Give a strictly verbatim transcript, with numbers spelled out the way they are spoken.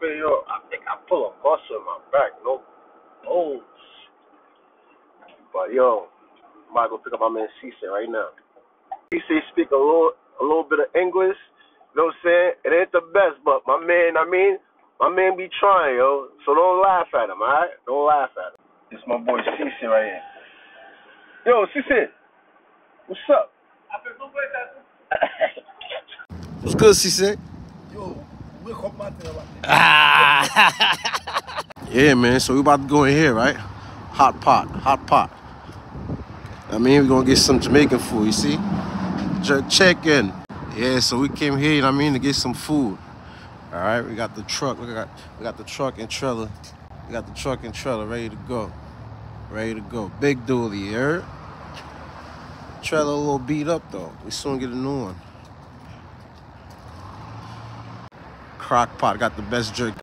feel yo, I think I pull a muscle in my back, no bones. But yo, I'm about to go pick up my man Cisse right now. Cisse speak a little a little bit of English, you know what I'm saying? It ain't the best, but my man, I mean, my man be trying, yo. So don't laugh at him, alright? Don't laugh at him. This my boy Cisse right here. Yo, Cisse, what's up? What's good, Cisse? Yo, wake up, man. Ah. Yeah, man. So we about to go in here, right? Hot pot, hot pot. I mean, we're gonna get some Jamaican food. You see? Jerk chicken. Yeah. So we came here. You know what I mean, to get some food. All right. We got the truck. We got we got the truck and trailer. We got the truck and trailer ready to go. Ready to go. Big dually, you heard? Trailer a little beat up though. We soon get a new one. Crock pot got the best jerk.